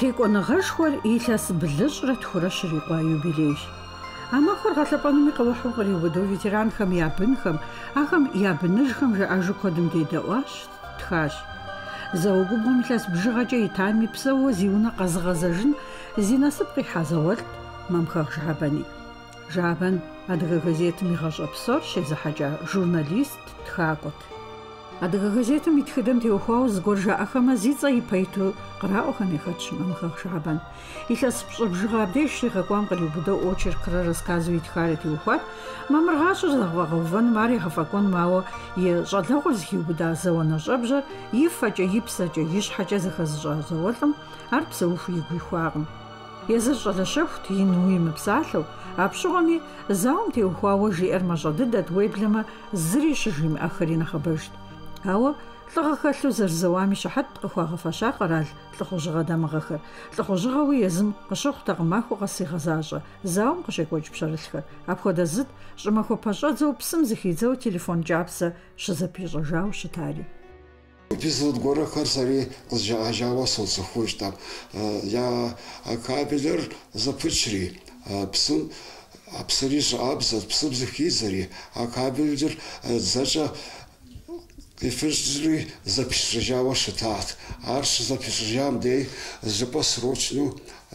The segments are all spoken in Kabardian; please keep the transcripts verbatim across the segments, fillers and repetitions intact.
Текӏуэныгъэшхуэр илъэс блыщӏрэ тхурэ щрикъуа юбилейщ. А махуэр гъэлъэпӏэнуми къыухьу къриубыдэу ветеранхэм я бынхэм, ахэм я быныжхэм жаӏэжу куэдым дедэӏуащ, тхащ. Зауэгубгъум илъэс бжыгъэкӏэ итами псэууэ зи унэ къэзыгъэзэжын зи насып къихьа зауэлӏт Мамхъэгъ Жыхьэбэни. Жыхьэбэн адыгэ газетым и гъащӏэ псор щезыхьэкӏа журналист, тхакӏуэт. Адыгэ газетым и тхыдэм теухуауэ зыгуэр жаӏэхэмэ, зи цӏэ ипэйту къраӏуэхэм ехэтщ Мамхъэгъ Жыхьэбэн. Илъэс пщӏэ бжыгъэ абдеж щригъэкӏуам къриубыдэу очеркрэ рассказу итхари теухуат. Мамыргъащӏэр зэгъэувэным ар егъэфӏэкӏуэн, мауэ и щӏалэгъуэр зыхиубыда зауэнэщӏэбжэр и фэкӏэ, и псэкӏэ, и щхьэкӏэ зэхэзыщӏа зауэлӏым ар псэуху игу ихуакъым. Езыр щӏэлэщэхут, ину имыпсалъэу, а пщыгъуэми зауэм теухуауэ жиӏэр мащӏэ дыдэт, уеблэмэ зыри щыжимыӏэхэри нэхъыбэжт. Ауэ лӏыгъэ хэлъу зэрызэуами щыхьэт къыхуагъэфэща къэрал лӏыхъужьыгъэ дамыгъэхэр. Лӏыхъужьыгъэуи езым къыщыхъутэкъым, махуэ къэс игъэзащӏэ, зауэм къыщекӏуэкӏ пщэрылъхэр. Апхуэдэ зыт щӏымахуэ пэщӏэдзэу, псым зыхидзэу телефон кӏапсэ щызэпищӏэжауэ щытари. Эпизод горохэр сэри къызжаӏэжауэ соцӏыхуж, там я кабелыр зэпычри, псым псыри щыӏабзэт, псым зыхидзэри, а кабелыр зэкӏэ къифыжри зэпищӏэжауэ щытат. Ар щызэпищӏэжам дей жыпӏэ срочну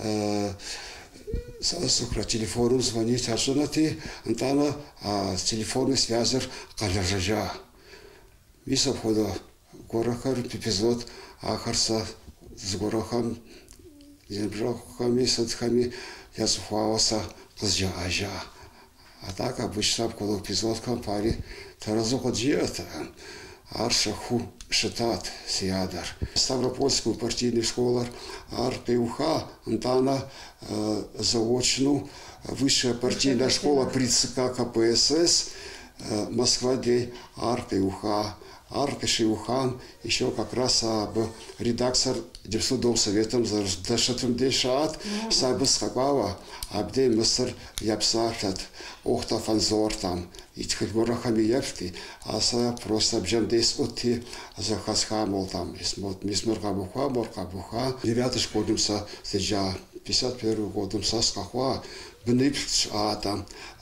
сыкра телефоным звонить арщӏынэти, нтӏанэ телефонный связыр къэлэжьэжа. Мис апхуэдэ горохэр эпизод ахэр сэ зыгуэрхэм, зыбжыгъэхэми, сытхэми езыхуауэ сэ къызжаӏэжа. Атак абы щыта апхуэдэ эпизодхэм пари тэрэзу къыджиӏэт. Ар щэху щытат си адэр. Ставропольскую партийную школу ар къеуха, нтӏанэ заочну высшая партийная школа при ЦК КПСС Москва дей ар къеуха. Ар къыщиухам еще как раз абы редактор Депсудом советом здэщытым дей щаӏат, сэ абы сыкъэкӏуауэ, абдей Мысыр епсалъэт, Охтофанзор там, и тхылъ горэхэми епти, а сэ просто бжэм дей сӏути, зэхэсхам, мол, там, мис мыр къэбуха, мор къэбуха. Девятой школым сэ сыджа, пятьдесят первым годым сэ сыкъэхъуа, быныпл щыӏа там,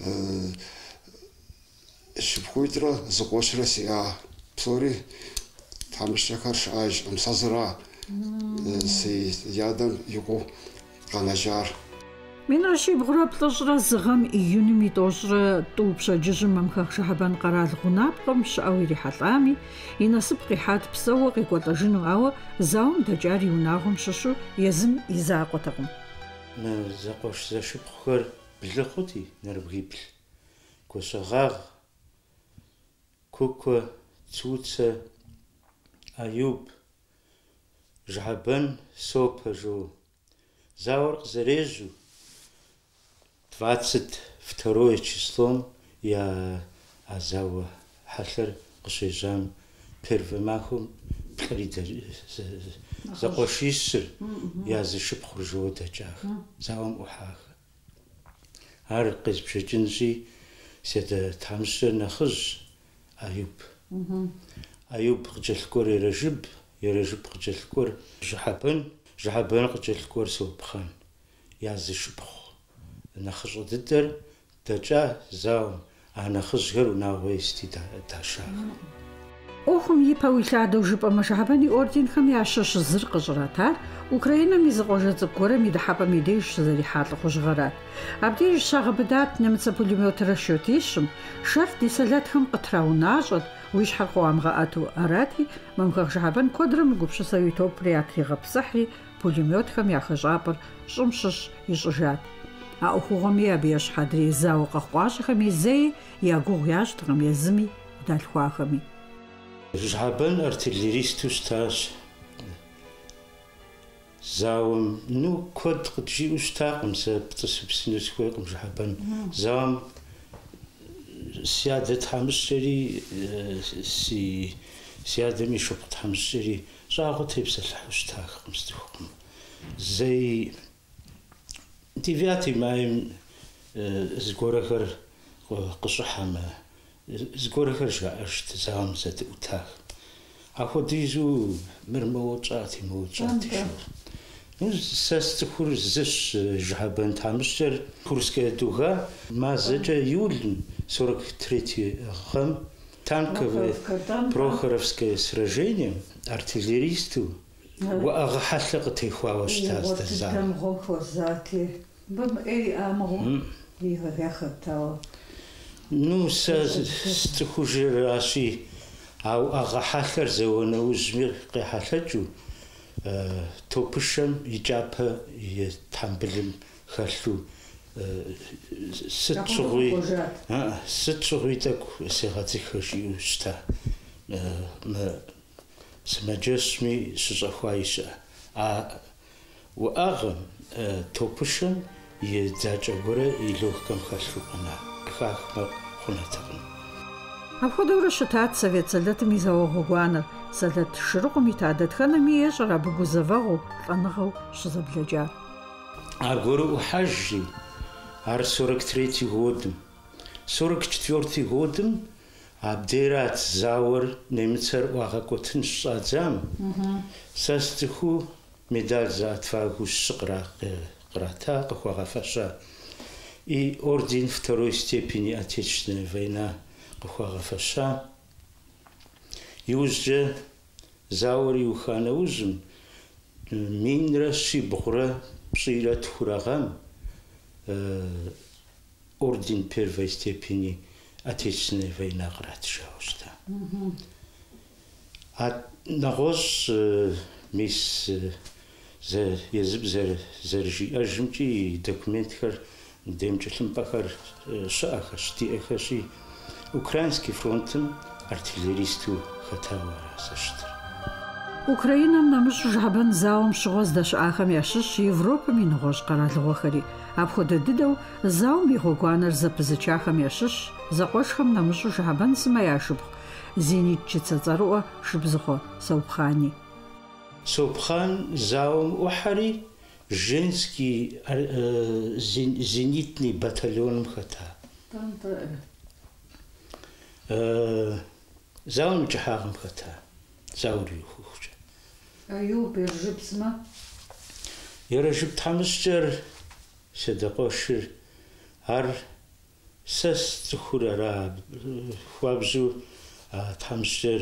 щыпхъуитӏрэ зыкъуэщрэ сиӏа. Псори тхьэмыщкӏэхэр щыӏэж, ымсэзыра си ядэм игъу къэнэжар. Минрэ щибгъурэ плӏыщӏрэ зыгъэм июным итӏощӏрэ тӏу пщэдджыжьым Мамхъэгъ Жыхьэбэн къэрал гъунапкъэм щыӏэу ирихьэлӏами, и насып къихьат псэууэ къекӏуэлӏэжыну, ауэ зауэм дэкӏар и унагъуэм щыщу езым и закъуэтэкъым. Зэкъуэш зэшыпхъухэр блы хъути, нэрбгиплъ, Гощэгъагъ, Кукуэ, Цуцэ, Аюб, Жыхьэбэн, Сопэ жо. Зауэр къызэрежьу двадцать второе числом я зауэ хьэлъэр къыщежьам первый махуэм плӏыри зэкъуэшищыр я зышыпхъур жо дэкӏах, зауэм ӏухьахэ. Ар къезбжэкӏынщи, си адэ тхьэмыщкӏэр нэхъыжь Аюб. Аюб къыкӏэлъыкӏуэр Ерэжыб, Ерэжыб къыкӏэлъыкӏуэр Жыхьэбэн, Жыхьэбэн къыкӏэлъыкӏуэр Сопхъэн. Я зышыпхъу нэхъыщӏэ дыдэр дэкӏа зауэм, а нэхъыжьхэр унагъуэ ести дашах. ӏуэхум ипэу илъадэу жыпӏэмэ, Жыхьэбэн и орденхэм ящыщ зыр къыщӏратар Украинэм и зыкъуэжэ цӏыкӏу гуэрэм и дыхьэпӏэм и деж щызэрихьа лӏыхъужьыгъэрат. Абдеж щагъэбыдат нэмыцэ пулемётрэ шотищым, шэрт ди сэлэтхэм къытраунащӏэт, уи щхьэр къыуамыгъэӏэту. Арати, Мамхъэгъ Жыхьэбэн куэдрэ мыгупсысэу и топыр ятригъэпсыхьри, пулемётхэм яхэщӏапӏэр щӏым щыщ ищӏыжат. А ӏуэхугъуэми абы ещхь адрей зауэ къэхъуащэхэми зэи я гугъу ящӏыркъым, езыми далъхуахэми. Жыхьэбэн артиллеристу щытащ. Зауэм, ну, куэд къыджиӏэу щытакъым, сэ пцӏысыпсыну сыхуейкъым Жыхьэбэн. Зауэм си адэ тхьэмыщкӏэри, си си адэм и шыпхъу тхьэмыщкӏэри щӏагъуэ тепсэлъыхьу щытахэкъым сытхукъым. Зэи девятый маем зыгуэрхэр къыщӏыхьэмэ, зыгуэрхэр жаӏэжт зауэм зэдэӏутах. Апхуэдизу мыр мыуэкӏати, мыуэкӏати. Сэ цӏыхур зыщ жыхьэбэн тхьэмыщкӏэр Курская дуга мазэкӏэ иулым сорок третий гъэм танковое Прохоровское сражение артиллеристу уӏэгъэ хьэлъэ къытехуауэ щыта здэзауэ. Ну, сэ цӏыхужыращи, ау уӏэгъэ хьэлъэр зэуэнэужьми къехьэлъэкӏыу топышэм и кӏапэ и тхьэмбылым хэлъу сыт щыгъуи сыт щыгъуи тӏэкӏу сегъэцӏыхэ жиӏэу щыта. Сымаджэщми щыщӏэхуа ищыӏэ. А уӏэгъэм топышэм и дзакӏэ гуэрэ и логхэм хэлъу къэна хахмэ хъунэтэкъым. Апхуэдэурэ щытат Совет Сэлэтым и зауэгъуэ гуанэр. Сэлэт Шырыкъум ит адэ-тхэнэми ещӏэр абы гузэвэгъуэу, лӏэныгъэу щызэблэкӏар. Аргуэру ӏухьэжри, ар сорок третий годым. сорок четвёртый годым абдерат зауэр немыцэр ӏуагъэкӏуэтын щӏадзам, сэ сцӏыхуу медаль зыӏэтфагъэу щы кърата, къыхуагъэфэща. И орден второй степени Отечественная война къыхуагъэфэща. Иужькӏэ зауэр иуха нэужьым минрэ щибгъурэ пщӏирэ тхурэ гъэм орден первой степени Отечественная война къратыжауэ щыта. А нэгъуэщӏ мис езым зэрыжиӏэжымкӏи и документхэр демыкӏэлъымпӏэхэр щыӏэхэщ, диӏэхэщи, Украинский фронтым артиллеристу хэтауэ ара сэ щытыр. Украинэм нэмыщӏ жыхьэбэн зауэм щыгъуэ здэщыӏахэм ящыщ Европэм и нэгъуэщӏ къэралыгъуэхэри. Апхуэдэ дыдэу зауэм и гъуэгуанэр зэпызычахэм ящыщ зэкъуэшхэм нэмыщӏу жыхьэбэн сымэ яшыпхъу зенитчыцэ цӏэрыӏуэ Шыбзыгъуэ Саупхъани. Саупхъан зауэм ӏухьэри женский зенитный батальоным хэта. Зауэм и кӏыхьагъым хэта. Зауэр иухыхукӏэ. Аю бержып сымэ? Ерэжып тхьэмыщкӏэр седэкъуэшыр ар сэ сцӏыхур ара хуабжьу тхьэмыщкӏэр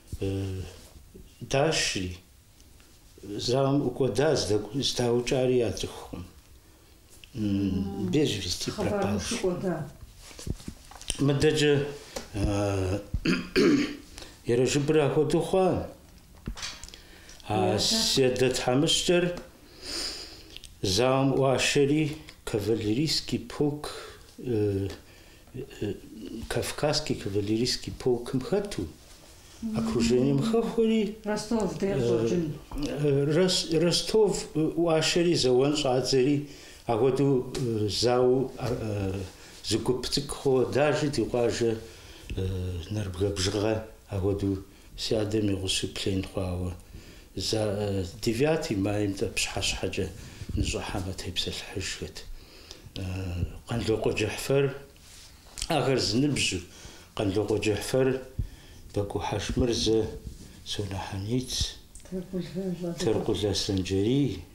дашри зауэм ӏукӏуэда здаукӏари я цӏыхукъым. Без вести пропал. Мыдэкӏэ ерэжыпыр апхуэдэу хъуа. А седэ тхьэмыщкӏэр зауэм ӏуашэри кавалерийский полк, Кавказский кавалерийский полкым хэту, окружением хэхуэри Ростов ӏуашэри зауэн щӏадзэри апхуэдэу зауэ зыгуп цӏыкӏу хъууэ дажи ди къуажэ Нарбгъэ апхуэдэу си адэм и гъусэу плен хъуауэ девятый маем пщхьэщхьэкӏэ ныщӏыхьэмэ тепсэлъыхьыжхэт. Къанлъо къуэкӏыхьфэр ахэр зыныбжьу Къанлъо къуэкӏыхьфэр Баку Хьэшмырзэ, Сонахьэниц, Тэркъулэ Санджэрий.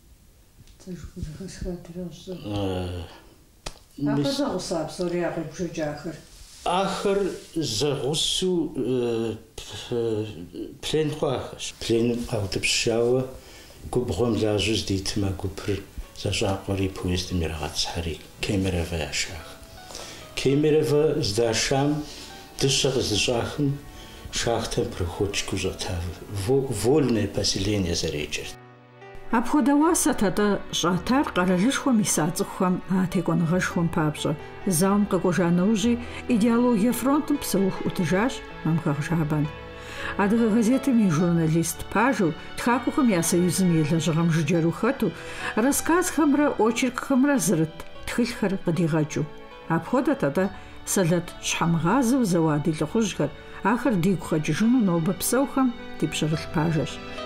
Ахэр зэгъусэу плен хъуахэщ. Пленым къаутӏыпщауэ губгъуэм лажьэу здитмэ гупыр зэщӏакъуэри поездым ирагъэцхьэри Кемерово яшах. Кемерово здашам дыщэ къызыщӏахым шахтэм проходчикыу щӏэта вольное поселение зэреджэрт. Апхуэдэ уасэт атӏэ щӏатар къэралышхуэм иса цӏыхухэм а текӏуэныгъэшхуэм папщӏэ. Зауэм къэкӏуэжа нэужьи идеологие фронтым псэуху ӏутыжащ Мамхэгъ Жыхьэбэн. Адыгэ газетым и журналист пажэу, тхакӏуэхэм я союзым и лэжьыгъэм жыджэру хэту, рассказхэмрэ очеркхэмрэ зэрыт тхылъхэр къыдигъэкӏыу. Апхуэдэт атӏэ Сэлэт щхьэмыгъазэу зэуа ди лӏыхъужьхэр, ахэр дигу къэкӏыжыну нобэ псэухэм ди пщэрылъ пажэщ.